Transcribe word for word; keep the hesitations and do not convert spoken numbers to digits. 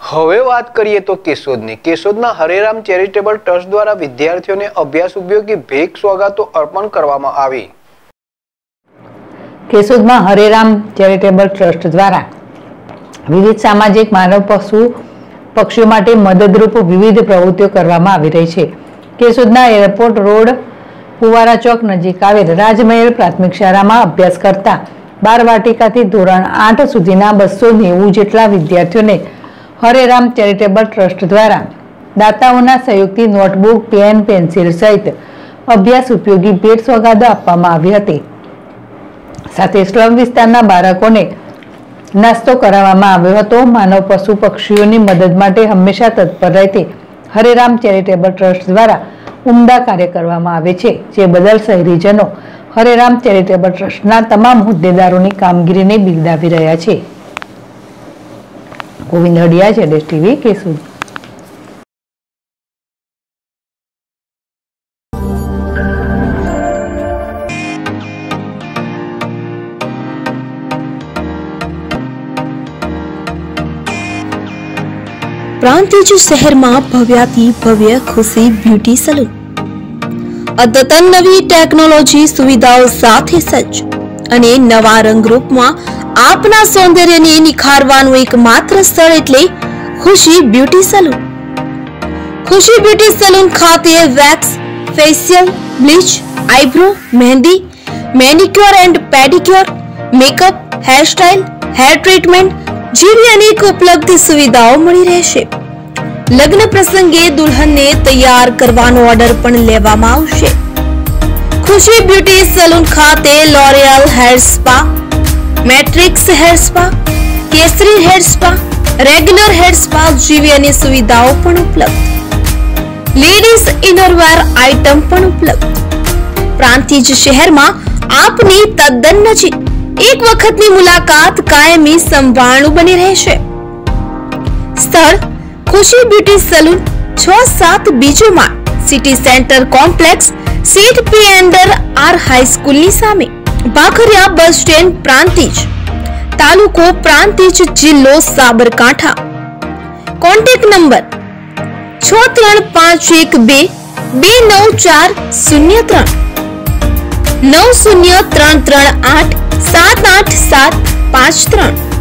હવે વાત કરીએ તો કેશોદની કેશોદના હરેરામ ચેરિટેબલ ટ્રસ્ટ દ્વારા વિદ્યાર્થીઓને અભ્યાસ ઉપયોગી ભેટ સોગાતો અર્પણ કરવામાં આવી। કેશોદમાં હરેરામ ચેરિટેબલ ટ્રસ્ટ દ્વારા વિવિધ સામાજિક માનવ પશુ પક્ષીઓ માટે મદદરૂપ વિવિધ પ્રવૃત્તિઓ કરવામાં આવી રહી છે। કેશોદના એરપોર્ટ રોડ ફુવારા ચોક નજીક આવેલ રાજમહેલ પ્રાથમિક શાળામાં અભ્યાસ કરતા બાર વાટિકાથી ધોરણ આઠ સુધીના બસો નેવું જેટલા વિદ્યાર્થીઓને હરેરામ ચેરિટેબલ ટ્રસ્ટ દ્વારા દાતાઓના સહયોગથી નોટબુક, પેન, પેન્સિલ સહિત અભ્યાસ ઉપયોગી ભેટ સોગાદો આપવામાં આવી હતી। સાથે સ્લમ વિસ્તારના બાળકોને નાસ્તો કરાવવામાં આવ્યો હતો। માનવ પશુ પક્ષીઓની મદદ માટે હંમેશા તત્પર રહેતી હરેરામ ચેરિટેબલ ટ્રસ્ટ દ્વારા ઉમદા કાર્ય કરવામાં આવે છે, જે બદલ શહેરીજનો હરેરામ ચેરિટેબલ ટ્રસ્ટના તમામ હોદ્દેદારોની કામગીરીને બિરદાવી રહ્યા છે। ગોવિંદ હડિયા, જેડેશ ટીવી, કેશોદ। પ્રાંતિજ શહેરમાં ભવ્યાથી ભવ્ય ખુશી બ્યુટી સલૂન અદ્યતન નવી ટેકનોલોજી સુવિધાઓ સાથે સજ્જ અને નવા રંગરૂપમાં આપના સૌંદર્યને નિખારવાનું એકમાત્ર સ્થળ એટલે Khushi beauty salon. Khushi beauty salon ખાતે wax, facial, bleach, eyebrow, mehndi, manicure and pedicure, makeup, hairstyle, hair treatment જેવી અનેક ઉપલબ્ધ સુવિધાઓ મળી રહેશે। લગ્ન પ્રસંગે દુલ્હનને તૈયાર કરવાનો ઓર્ડર પણ લેવામાં આવશે। ખુશી બ્યુટી સલૂન ખાતે L'Oreal hair spa, Matrix hair spa, કેસરી hair spa, regular hair spa જેવી અનેક સુવિધાઓ પણ ઉપલબ્ધ। લેડીઝ ઇનરવેર આઇટમ પણ ઉપલબ્ધ। પ્રાંતિજ શહેરમાં આપની તદ્દન નજીક એક વખતની મુલાકાત કાયમી સંભાળનું બની રહેશે। સ્થળ ખુશી બ્યુટી સલૂન, છ સાત બીજો માળ, સિટી સેન્ટર કોમ્પ્લેક્સ, સીટ પી અંડર આર હાઈસ્કૂલની સામે, ભાખરિયા બસ સ્ટેન્ડ, પ્રાંતિજ, તાલુકો પ્રાંતિજ, જિલ્લો સાબરકાંઠા। કોન્ટેક્ટ નંબર છ ત્રણ પાંચ એક બે બે નવ ચાર શૂન્ય ત્રણ નવ શૂન્ય ત્રણ ત્રણ આઠ સાત આઠ સાત પાંચ ત્રણ।